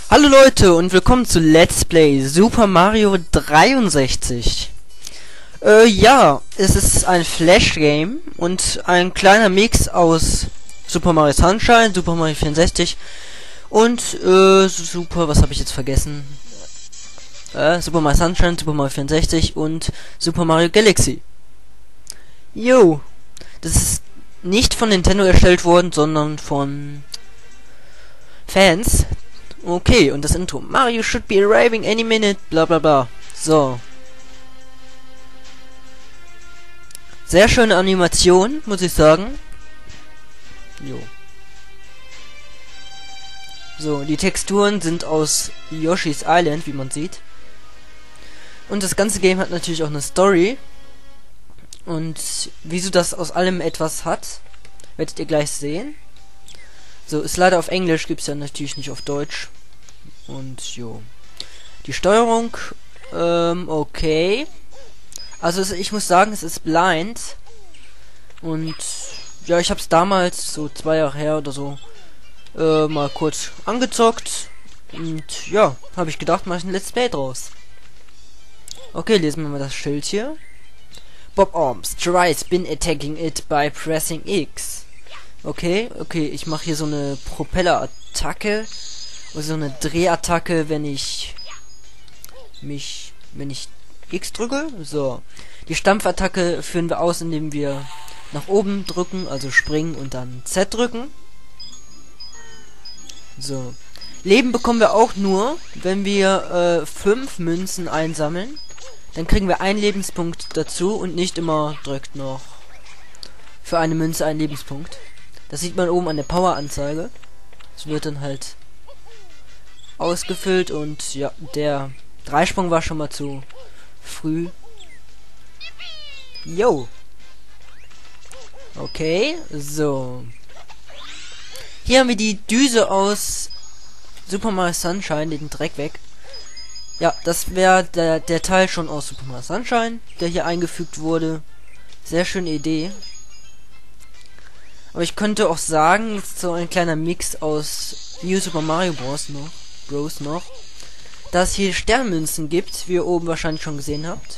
Hallo Leute und willkommen zu Let's Play Super Mario 63. Ja, es ist ein Flash-Game und ein kleiner Mix aus Super Mario Sunshine, Super Mario 64 und was habe ich jetzt vergessen? Super Mario Sunshine, Super Mario 64 und Super Mario Galaxy. Jo, das ist nicht von Nintendo erstellt worden, sondern von Fans. Okay, und das Intro. Mario should be arriving any minute, bla bla bla. So. Sehr schöne Animation, muss ich sagen. Jo. So, die Texturen sind aus Yoshi's Island, wie man sieht. Und das ganze Game hat natürlich auch eine Story. Und wieso das aus allem etwas hat, werdet ihr gleich sehen. So, ist leider auf Englisch, gibt's ja natürlich nicht auf Deutsch. Und jo. Die Steuerung, okay. Also ich muss sagen, es ist blind. Und ja, ich hab's damals, so 2 Jahre her oder so, mal kurz angezockt. Und ja, habe ich gedacht, mache ich ein Let's Play draus. Okay, lesen wir mal das Schild hier. Bob Arms, try spin attacking it by pressing X. Okay, ich mache hier so eine Propeller-Attacke. Oder so eine Drehattacke, wenn ich X drücke. So. Die Stampfattacke führen wir aus, indem wir nach oben drücken, also springen und dann Z drücken. So. Leben bekommen wir auch nur, wenn wir 5 Münzen einsammeln. Dann kriegen wir einen Lebenspunkt dazu und nicht immer drückt noch für eine Münze einen Lebenspunkt. Das sieht man oben an der Power-Anzeige. Es wird dann halt ausgefüllt und ja, der Dreisprung war schon mal zu früh. Yo. Okay, so. Hier haben wir die Düse aus Super Mario Sunshine, den Dreck weg. Ja, das wäre der Teil schon aus Super Mario Sunshine, der hier eingefügt wurde. Sehr schöne Idee. Aber ich könnte auch sagen, so ein kleiner Mix aus New Super Mario Bros. noch, dass es hier Sternmünzen gibt, wie ihr oben wahrscheinlich schon gesehen habt.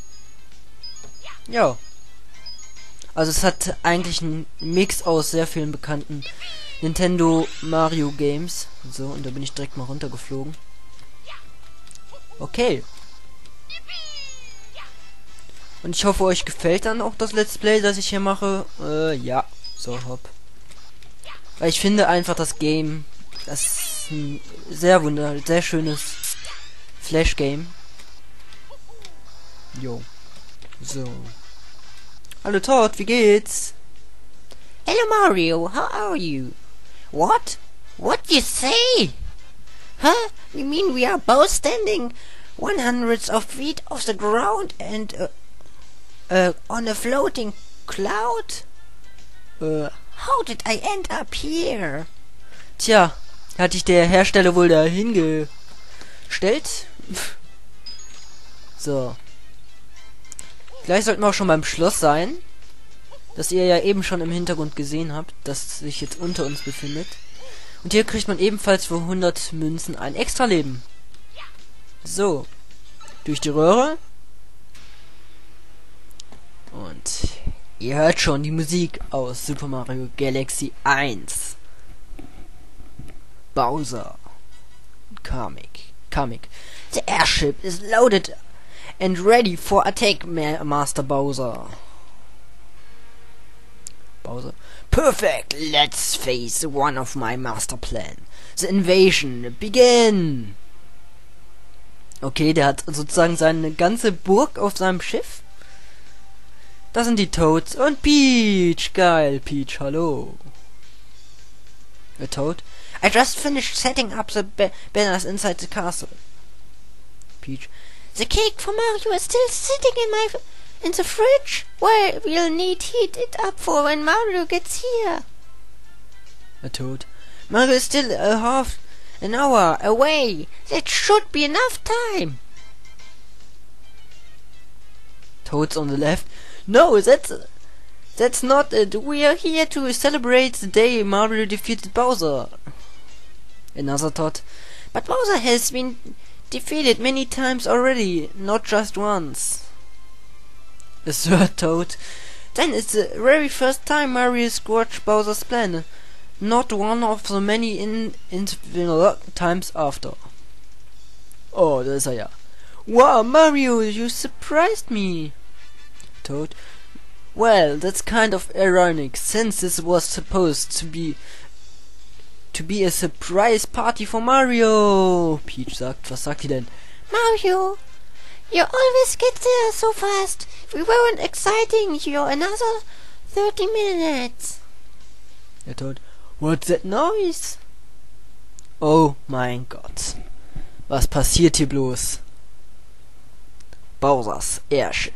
Ja. Also es hat eigentlich einen Mix aus sehr vielen bekannten Nintendo Mario Games. So, und da bin ich direkt mal runtergeflogen. Okay. Und ich hoffe, euch gefällt dann auch das Let's Play, das ich hier mache. Ja. So, hopp. Weil ich finde einfach das Game, das ist ein sehr schönes Flash-Game. Jo. So. Hallo Todd, wie geht's? Hello Mario, how are you? What? What you say? Huh? You mean we are both standing 100s of feet off the ground and on a floating cloud? How did I end up here? Tja, hat dich der Hersteller wohl da hingestellt? So. Gleich sollten wir auch schon beim Schloss sein. Das ihr ja eben schon im Hintergrund gesehen habt, das sich jetzt unter uns befindet. Und hier kriegt man ebenfalls für 100 Münzen ein extra Leben. So. Durch die Röhre. Und ihr hört schon die Musik aus Super Mario Galaxy 1. Bowser. Kamek. The airship is loaded and ready for attack, Master Bowser. Perfect! Let's face one of my master plan. The invasion. Begin! Okay, der hat sozusagen seine ganze Burg auf seinem Schiff. Da sind die Toads und Peach. Geil, Peach, hallo. A Toad? I just finished setting up the banners inside the castle. Peach. The cake for Mario is still sitting in the fridge. Well, we'll need heat it up for when Mario gets here. A Toad. Mario is still a half an hour away. That should be enough time. Toads on the left. No, that's not it. We are here to celebrate the day Mario defeated Bowser. Another Toad. But Bowser has been defeated many times already, not just once. Assert Toad. Then it's the very first time Mario squashed Bowser's plan, not one of the many times after. Oh, da ist er ja. Wow, Mario, you surprised me. Toad. Well, that's kind of ironic, since this was supposed to be a surprise party for Mario. Peach sagt, was sagt die denn? Mario, you always get there so fast. We weren't exciting you another 30 minutes. Der Toad. What's that noise? Oh mein Gott. Was passiert hier bloß? Bowser's Airship.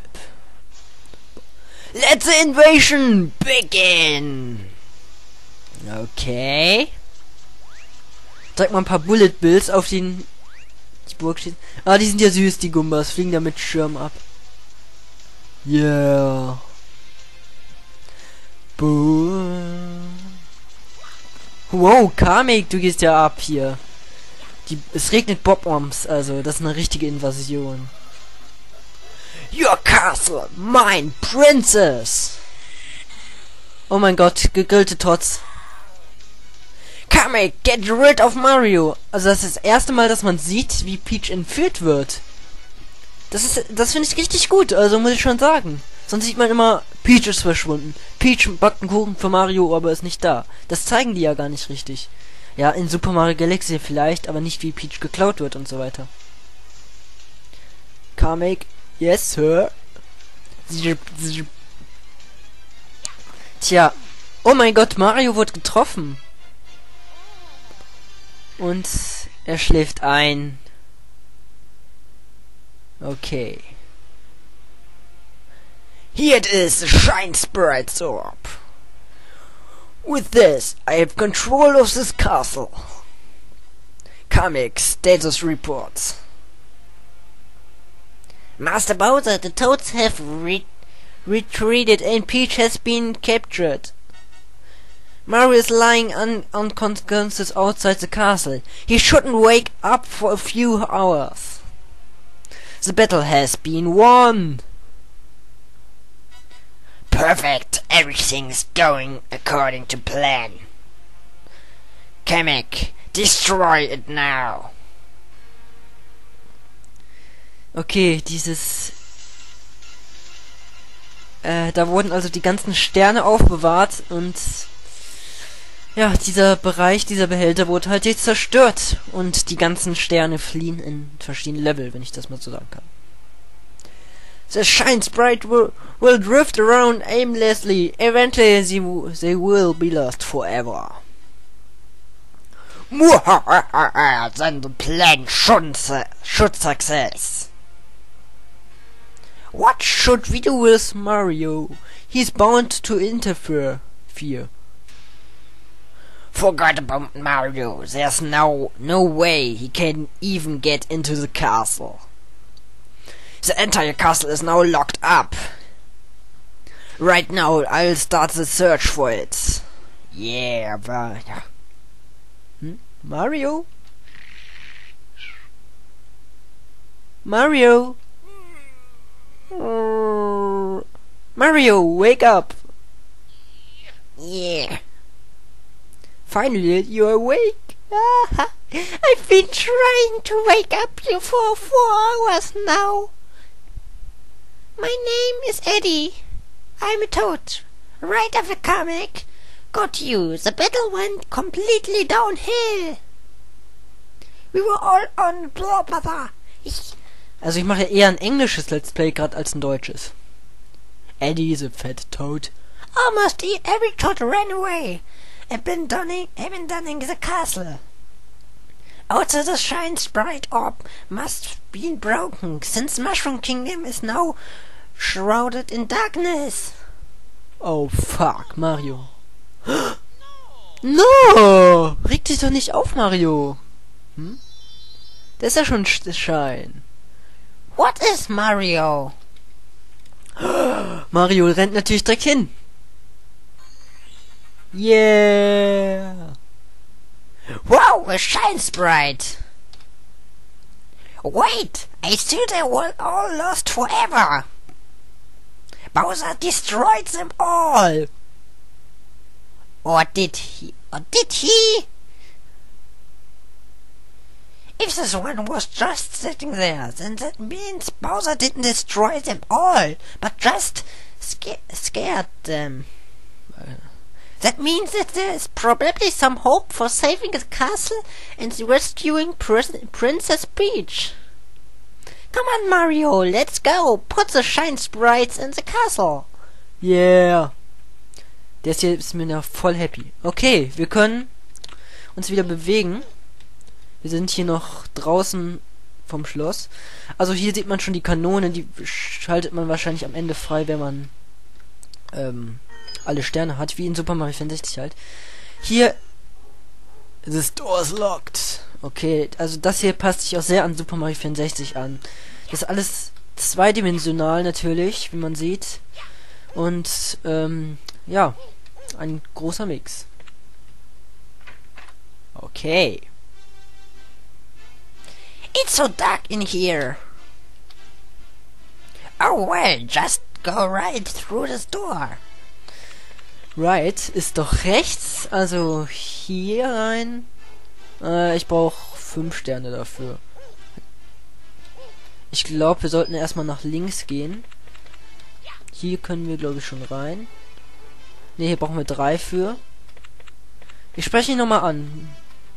Let the invasion begin! Okay. Zeig mal ein paar Bullet Bills auf die Burg steht. Ah, die sind ja süß, die Gumbas. Fliegen da mit Schirm ab. Yeah. Boom. Wow, Kamek, du gehst ja ab hier. Es regnet Bob-Oms, also das ist eine richtige Invasion. Your castle, mine princess. Oh mein Gott, gegrillte Tots. Kamek, get rid of Mario. Also das ist das erste Mal, dass man sieht, wie Peach entführt wird. Das finde ich richtig gut, also muss ich schon sagen. Sonst sieht man immer, Peach ist verschwunden. Peach backt einen Kuchen für Mario, aber ist nicht da. Das zeigen die ja gar nicht richtig. Ja, in Super Mario Galaxy vielleicht, aber nicht wie Peach geklaut wird und so weiter. Kamek, yes, sir. Tja. Oh mein Gott, Mario wird getroffen. Und er schläft ein. Okay. Here it is, the Shine Sprite's Orb. With this, I have control of this castle. Kamek, status reports. Master Bowser, the Toads have retreated and Peach has been captured. Mario is lying unconscious outside the castle. He shouldn't wake up for a few hours. The battle has been won. Perfect. Everything's going according to plan. Kamek, destroy it now. Okay, da wurden also die ganzen Sterne aufbewahrt und ja, dieser Bereich, dieser Behälter wurde halt jetzt zerstört und die ganzen Sterne fliehen in verschiedene Level, wenn ich das mal so sagen kann. The Shine Sprite will drift around aimlessly. Eventually they will be lost forever. Then the plan should success. What should we do with Mario? He's bound to interfere. Forget about Mario. There's no way he can even get into the castle. The entire castle is now locked up. Right now, I'll start the search for it. Yeah, but... Mario? Mario? Mario, wake up! Yeah. Finally, you're awake. I've been trying to wake up you for 4 hours now. My name is Eddie. I'm a Toad. Right after Kamek got you, the battle went completely downhill. We were all on blah blah blah. Also ich mache ja eher ein englisches Let's Play gerade als ein deutsches. Eddie is a fat toad. Almost every Toad ran away. Abandoning the castle. Also the Shine Sprite Orb must be broken, since Mushroom Kingdom is now shrouded in darkness. Oh fuck, Mario. No! Reg dich doch nicht auf, Mario. Der ist ja schon Schein. What is Mario? Mario rennt natürlich direkt hin. Yeah! Wow, a Shine Sprite! Wait! I thought they were all lost forever! Bowser destroyed them all! Or did he? If this one was just sitting there, then that means Bowser didn't destroy them all, but just scared them. That means that there is probably some hope for saving the castle and rescuing Princess Peach. Come on, Mario, let's go! Put the Shine Sprites in the castle! Yeah! Der ist jetzt mit mir voll happy. Okay, wir können uns wieder bewegen. Wir sind hier noch draußen vom Schloss. Also hier sieht man schon die Kanone, die schaltet man wahrscheinlich am Ende frei, wenn man alle Sterne hat, wie in Super Mario 64 halt. Hier the door is locked. Okay, also das hier passt sich auch sehr an Super Mario 64 an. Das ist alles zweidimensional natürlich, wie man sieht. Und ja, ein großer Mix. Okay. It's so dark in here. Oh well, just go right through this door. Right ist doch rechts, also hier rein. Ich brauche 5 Sterne dafür. Ich glaube, wir sollten erstmal nach links gehen. Hier können wir, glaube ich, schon rein. Ne, hier brauchen wir 3 für. Ich spreche ihn nochmal an.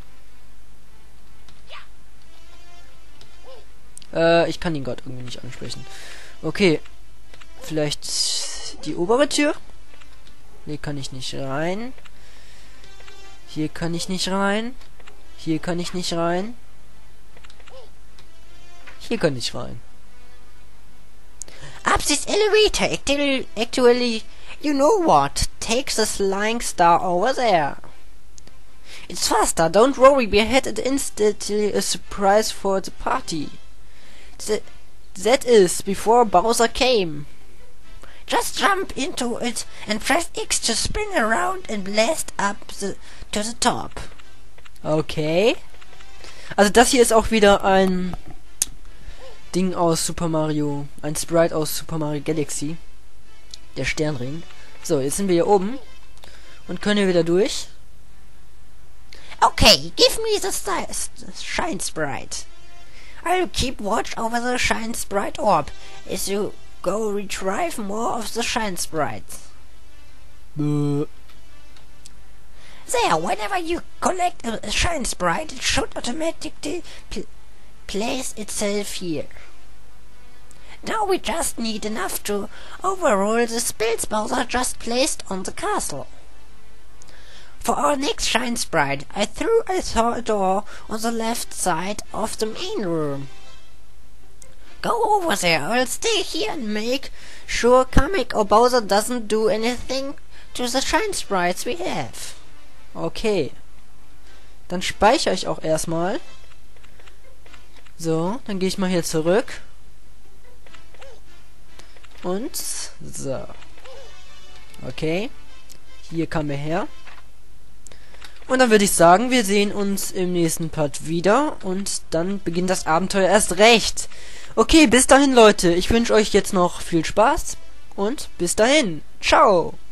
Ich kann ihn gerade irgendwie nicht ansprechen. Okay. Vielleicht die obere Tür? Hier kann ich nicht rein. Hier kann ich nicht rein. Hier kann ich nicht rein. Hier kann ich rein. Up this elevator, actually, you know what? Take the flying star over there. It's faster, don't worry, we had it instantly a surprise for the party. That is, before Bowser came. Just jump into it and press X to spin around and blast up to the top. Okay. Also das hier ist auch wieder ein Ding aus Super Mario, ein Sprite aus Super Mario Galaxy. Der Sternring. So, jetzt sind wir hier oben und können hier wieder durch. Okay, give me the Shine Sprite. I'll keep watch over the Shine Sprite orb as you go retrieve more of the Shine Sprites. There, whenever you collect a Shine Sprite, it should automatically place itself here. Now we just need enough to overrule the spells Bowser just placed on the castle. For our next Shine Sprite, I saw a door on the left side of the main room. Go over there, I'll stay here and make sure Kamek or Bowser doesn't do anything to the Shine Sprites we have. Okay. Dann speichere ich auch erstmal. So, dann gehe ich mal hier zurück. Und so. Okay. Hier kamen wir her. Und dann würde ich sagen, wir sehen uns im nächsten Part wieder. Und dann beginnt das Abenteuer erst recht. Okay, bis dahin, Leute. Ich wünsche euch jetzt noch viel Spaß. Und bis dahin. Ciao.